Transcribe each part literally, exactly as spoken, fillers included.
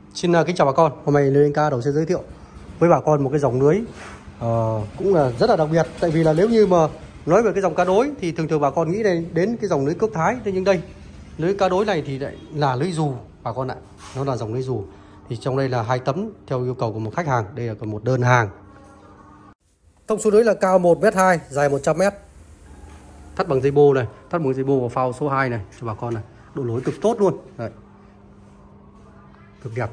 Xin uh, kính chào bà con. Hôm nay Lê Anh Ca đầu sẽ giới thiệu với bà con một cái dòng lưới uh, cũng là rất là đặc biệt. Tại vì là nếu như mà nói về cái dòng cá đối thì thường thường bà con nghĩ đến, đến cái dòng lưới cước Thái. Thế nhưng đây lưới cá đối này thì lại là lưới dù bà con ạ. Nó là dòng lưới dù. Thì trong đây là hai tấm theo yêu cầu của một khách hàng. Đây là còn một đơn hàng. Thông số lưới là cao một mét hai, dài một trăm mét. Thắt bằng dây bô này, thắt bằng dây bô vào phao số hai này cho bà con này. Độ lối cực tốt luôn. Đấy. Cực đẹp.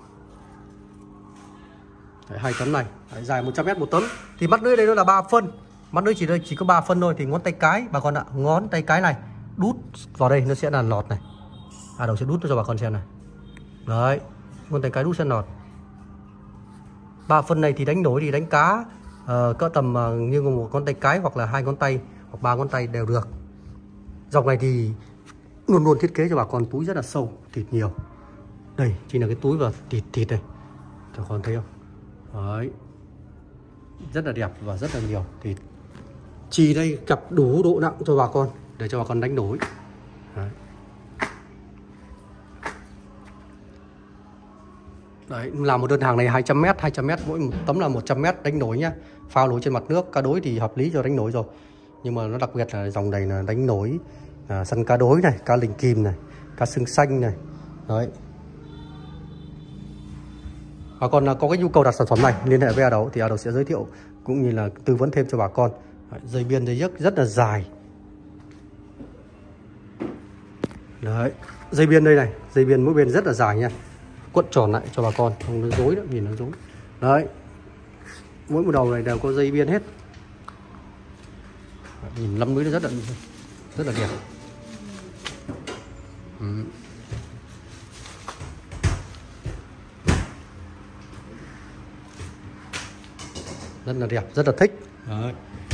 Đấy, hai tấm này. Đấy, dài một trăm mét một tấm. Thì mắt lưới đây nó là ba phân. Mắt lưới chỉ đây chỉ có ba phân thôi. Thì ngón tay cái bà con ạ, ngón tay cái này đút vào đây nó sẽ là lọt này. À đầu sẽ đút cho bà con xem này. Đấy, ngón tay cái đút sẽ lọt. Ba phân này thì đánh nổi thì đánh cá uh, cỡ tầm uh, như một ngón tay cái hoặc là hai ngón tay hoặc ba ngón tay đều được. Dòng này thì luôn luôn thiết kế cho bà con túi rất là sâu, thịt nhiều. Đây chính là cái túi và thịt thịt này, cho con thấy không? Đấy, rất là đẹp và rất là nhiều thịt. Chỉ đây cặp đủ độ nặng cho bà con để cho bà con đánh nổi. Đấy. Đấy, làm một đơn hàng này hai trăm mét, hai trăm mét, mỗi một tấm là một trăm mét đánh nổi nhá. Phao nổi trên mặt nước, cá đối thì hợp lý cho đánh nổi rồi. Nhưng mà nó đặc biệt là dòng này là đánh nổi à, săn cá đối này, cá lình kìm này, cá sừng xanh này. Đấy. Bà con có cái nhu cầu đặt sản phẩm này liên hệ với A Đấu thì A Đấu sẽ giới thiệu cũng như là tư vấn thêm cho bà con. Đấy, dây biên dây dứt rất là dài. Đấy, dây biên đây này, dây biên mỗi bên rất là dài nha. Cuộn tròn lại cho bà con, không nó rối nữa, nhìn nó rối. Đấy. Mỗi một đầu này đều có dây biên hết. Đấy, nhìn lắm lưới nó rất là rất là đẹp. Ừ. Rất là đẹp, rất là thích. Đấy.